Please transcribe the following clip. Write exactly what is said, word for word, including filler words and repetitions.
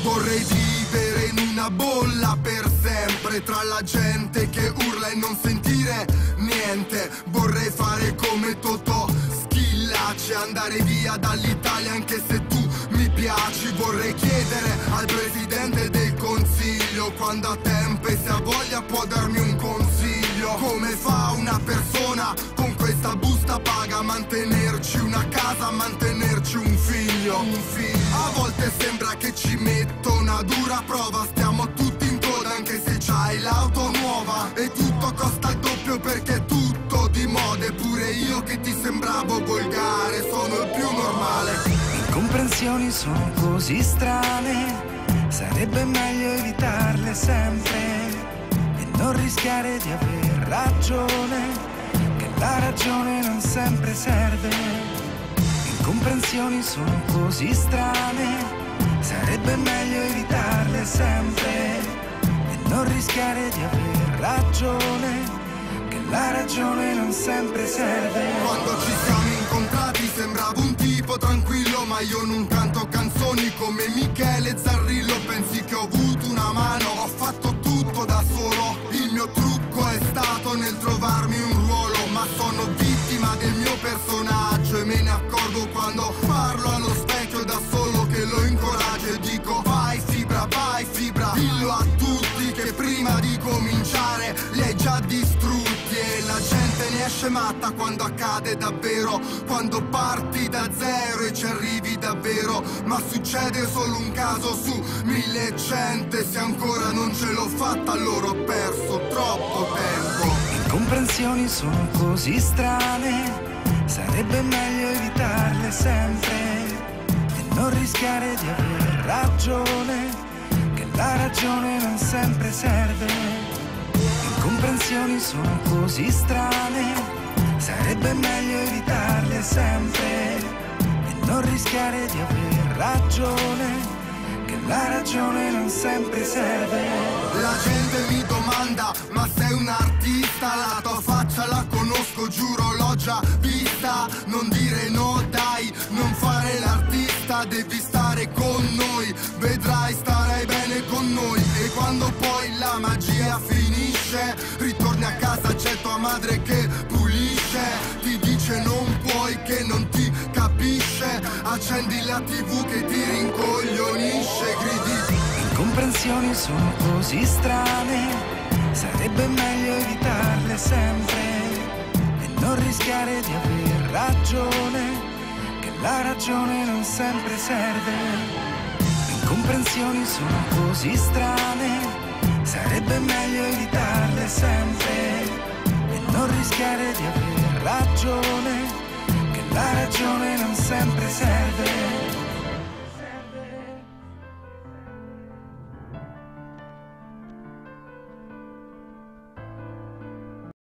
Vorrei vivere in una bolla per sempre, tra la gente che urla e non sentire niente. Vorrei fare come Totò, Schillaci, andare via dall'Italia anche se tu mi piaci. Vorrei chiedere al presidente del consiglio, quando ha tempo e se ha voglia può darmi un consiglio. Come fa una persona con questa busta paga a mantenerci una casa, a mantenerci un figlio? Un figlio. A volte sembra che ci metto una dura prova, stiamo tutti in coda anche se c'hai l'auto nuova. E tutto costa il doppio perché è tutto di moda. Eppure io che ti sembravo volgare sono il più normale. Incomprensioni sono così strane, sarebbe meglio evitarle sempre e non rischiare di aver ragione, che la ragione non sempre serve. Incomprensioni sono così strane, sarebbe meglio evitarle sempre e non rischiare di aver ragione, che la ragione non sempre serve. Quando ci siamo incontrati sembravo un tipo tranquillo, ma io non canto canzoni come Michele Zarrillo. Pensi che ho avuto una mano, ho fatto tutto da solo. Il mio trucco è stato nel trovarmi un ruolo, ma sono vittima del mio personaggio e me ne accorgo quando parlo allo specchio da solo, che lo incoraggio e dico vai fibra, vai fibra. Dillo a tutti che prima di cominciare li hai già distrutti, e la gente ne esce matta quando accade davvero, quando parti da zero e ci arrivi davvero. Ma succede solo un caso su mille gente, se ancora non ce l'ho fatta allora ho perso troppo tempo. Incomprensioni sono così strane, sarebbe meglio evitarle sempre e non rischiare di aver ragione, che la ragione non sempre serve. Incomprensioni sono così strane, sarebbe meglio evitarle sempre e non rischiare di aver ragione, che la ragione non sempre serve. La gente mi domanda, ma sei un artista? La tua faccia la conosco, giuro l'ho già vista. Non dire no dai, non fare l'artista, devi stare con noi, vedrai starai bene con noi. E quando poi la magia finisce, ritorni a casa, c'è tua madre che pulisce, ti dice non puoi, che non ti capisce, accendi la tv che ti rincoglionisce, gridi. Incomprensioni sono così strane, sarebbe meglio evitarle sempre e non rischiare di aver ragione, che la ragione non sempre serve. Incomprensioni sono così strane, sarebbe meglio evitarle sempre e non rischiare di aver ragione, che la ragione non sempre serve.